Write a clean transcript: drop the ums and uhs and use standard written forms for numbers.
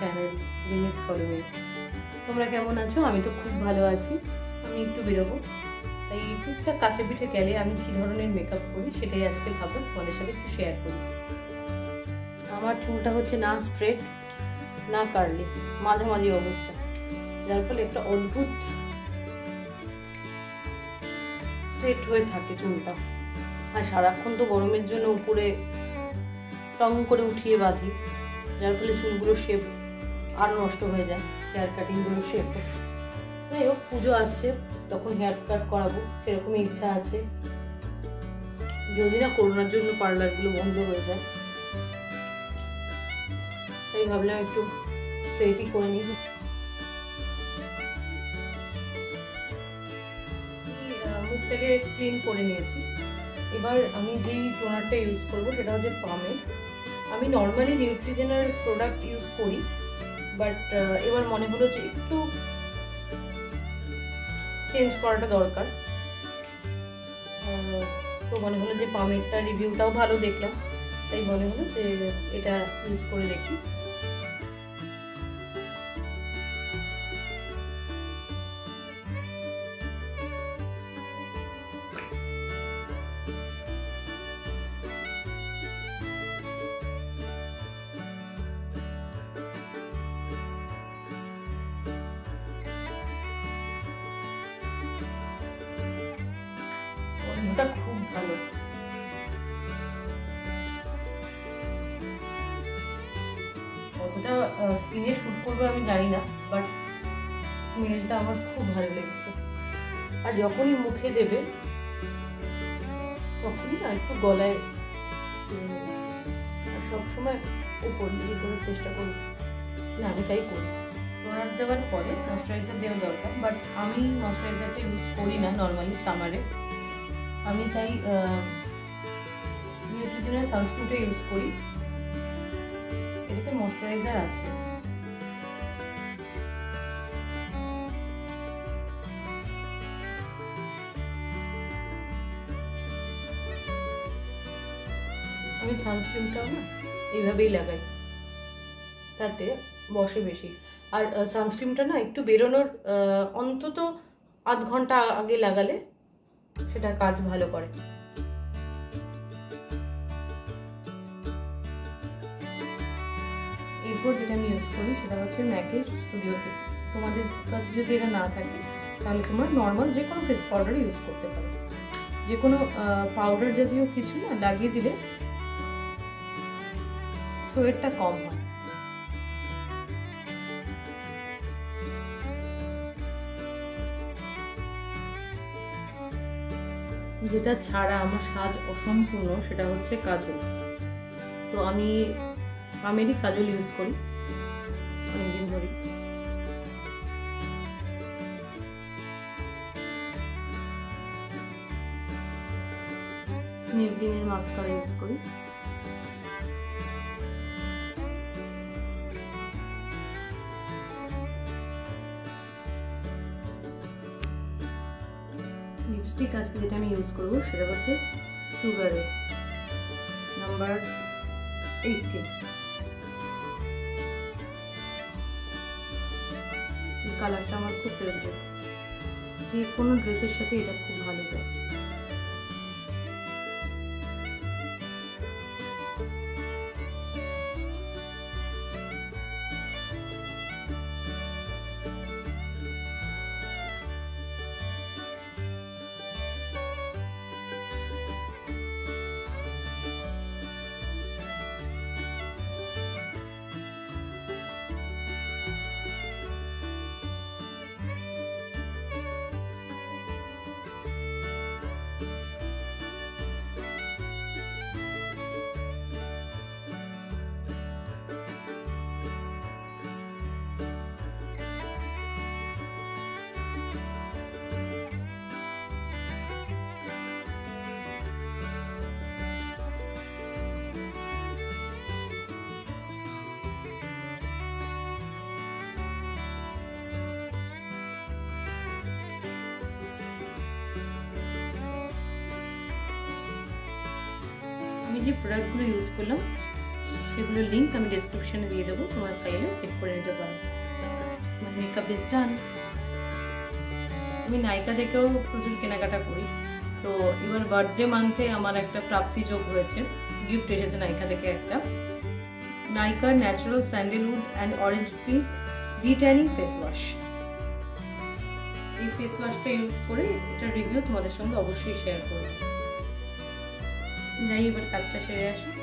Channel রিমিস কলোমি। তোমরা কেমন আছো? আমি তো খুব ভালো আছি। আমি একটু বেরোবো, তাই টুকটাক কাছে পিঠে গেলে আমি কী ধরনের মেকআপ করি সেটাই আজকে ভাবলাম তোমাদের সাথে একটু শেয়ার করি। আমার চুলটা হচ্ছে না স্ট্রেট না কার্লি, মাঝামাঝি অবস্থা, যার ফলে একটা অদ্ভুত সেট হয়ে থাকে চুলটা। আর সারাক্ষণ তো গরমের জন্য উপরে টং করে উঠিয়ে বাঁধি, যার ফলে চুলগুলোর শেপ আরও নষ্ট হয়ে যায়, হেয়ার কাটিংগুলোর শেপ। যাই হোক, পুজো আসছে, তখন হেয়ার কাট করাবো সেরকমই ইচ্ছা আছে, যদি না করোনার জন্য পার্লারগুলো বন্ধ হয়ে যায়। তাই ভাবলাম একটু স্ট্রেটই করে নিই। মুখটাকে ক্লিন করে নিয়েছি। এবার আমি যেই টোনারটা ইউজ করব সেটা হচ্ছে পামের। আমি নর্মালি নিউট্রিজেনার প্রোডাক্ট ইউজ করি, বাট এবার মনে হলো যে একটু চেঞ্জ করাটা দরকার, তো মনে হলো যে পামেরটা রিভিউটাও ভালো দেখলাম, তাই মনে হলো যে এটা ইউজ করে দেখি। গন্ধটা খুব ভালো। কতটা স্কিনে শুট করবে আমি জানি না, বাট স্মেলটা আমার খুব ভালো লেগেছে। আর যখনই মুখে দেবে তখনই না একটু গলায়, আর সবসময় উপর দিকে করে চেষ্টা করি, না আমি তাই করি। টোনার দেওয়ার পরে ময়শ্চারাইজার দেওয়া দরকার, বাট আমি ময়শ্চারাইজারটা ইউজ করি না নর্মালি সামারে। আমি তাই নিউট্রিজেনার সানস্ক্রিনটা ইউজ করি, এটাতে ময়শ্চারাইজার আছে। আমি সানস্ক্রিনটাও না এইভাবেই লাগাই, তাতে বসে বেশি। আর সানস্ক্রিনটা না একটু বেরোনোর অন্তত আধ ঘন্টা আগে লাগালে সেটা কাজ ভালো করে। এরপর যেটা আমি ইউজ করি সেটা হচ্ছে ম্যাকের স্টুডিও ফিক্স। তোমাদের কাছে যদি এটা না থাকে তাহলে তোমরা নর্মাল যে কোনো ফেস পাউডার ইউজ করতে পারো। যে কোনো পাউডার জাতীয় কিছু না লাগিয়ে দিলে সোয়েটটা কম হয়। যেটা ছাড়া আমার সাজ অসম্পূর্ণ সেটা হচ্ছে কাজল। তো আমি আমেরই কাজল ইউজ করি অনেকদিন ধরে। মেবলিনের মাস্কারা ইউজ করি। লিপস্টিক আজকে যেটা আমি ইউজ করবো সেটা হচ্ছে সুগারের নাম্বার 18। এই কালারটা আমার খুব ফেভারিট, যে কোনো ড্রেসের সাথে এটা খুব ভালো যায়। আমি যে প্রোডাক্টগুলো ইউজ করলাম সেগুলোর লিঙ্ক আমি ডেসক্রিপশনে দিয়ে দেবো, তোমরা চাইলে চেক করে নিতে পারো। My makeup is done. আমি নাইকা থেকেও প্রচুর কেনাকাটা করি, তো এবার বার্থডে মান্থে আমার একটা প্রাপ্তি যোগ হয়েছে, গিফট এসেছে নাইকা থেকে একটা নাইকার natural sandalwood and orange peel detanning face wash. এই ফেস ওয়াশটা ইউজ করে এটা রিভিউ তোমাদের সঙ্গে অবশ্যই শেয়ার করব। যাই এবার কাজটা সেরে আসি।